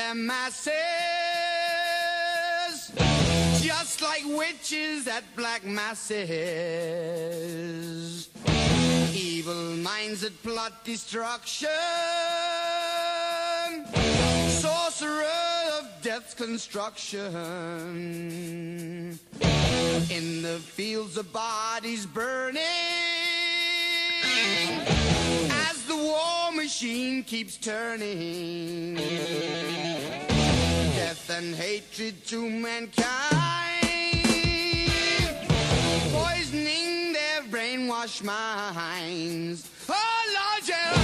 their masses, just like witches at black masses. Evil minds that plot destruction, sorcerer of death's construction. In the fields of bodies burning, as the war machine keeps turning. Death and hatred to mankind, poisoning their brainwashed minds. Oh Lord, yeah.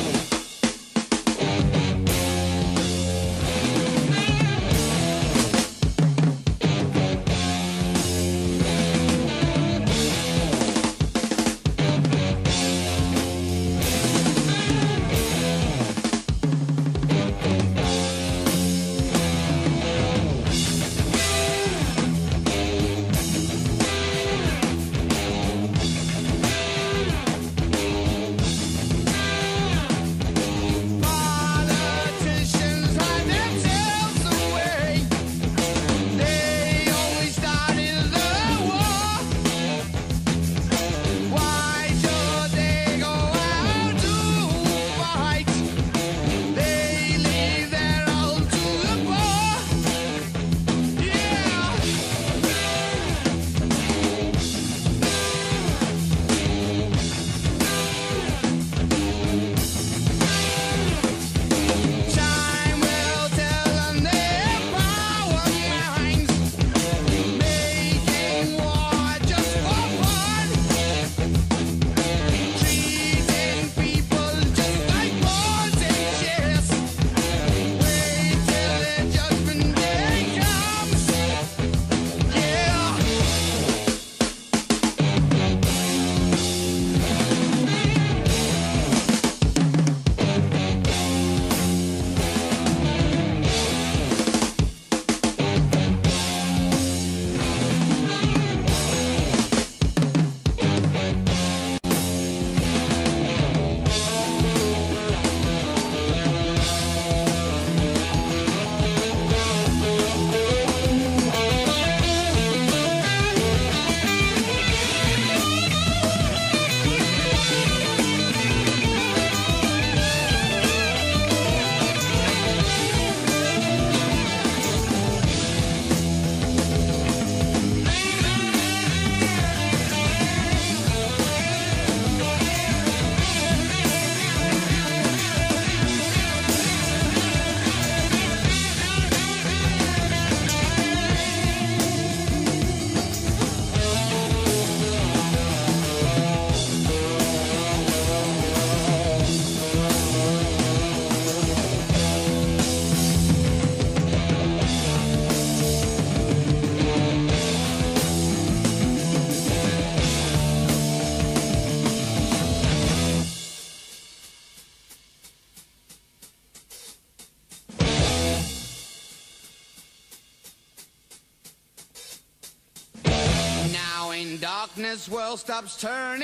Darkness world stops turning,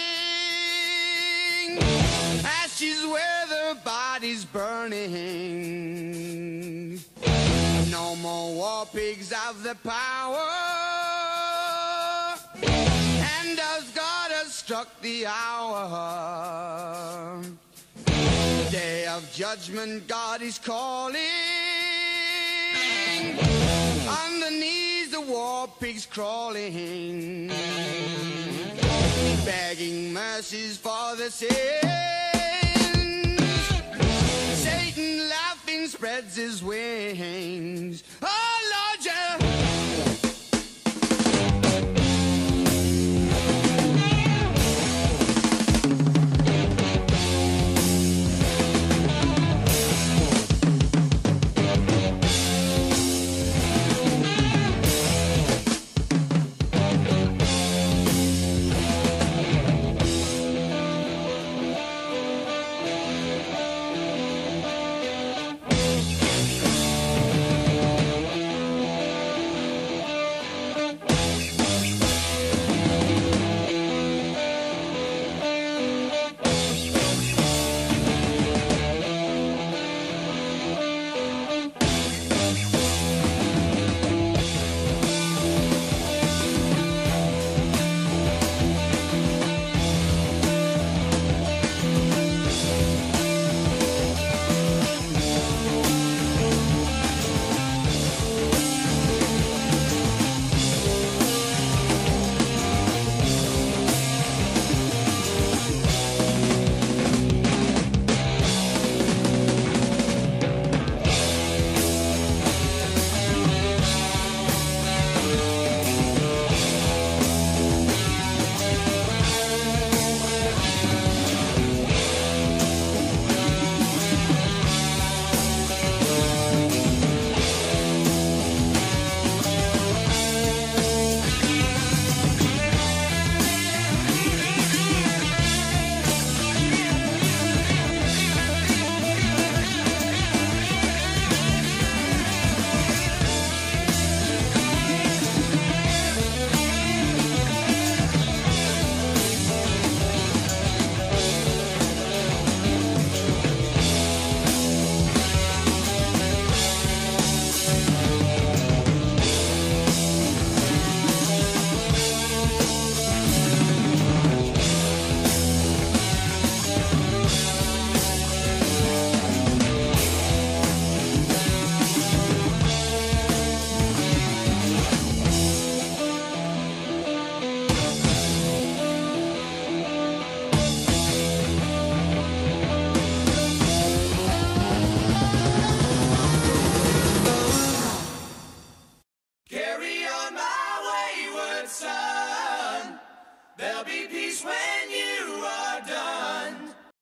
ashes where the body's burning. No more war pigs have the power, and as God has struck the hour, day of judgment God is calling. On the knees the war pigs crawling, begging mercies for the sins. Satan laughing spreads his wings. Oh Lord, yeah. sun. There'll be peace when you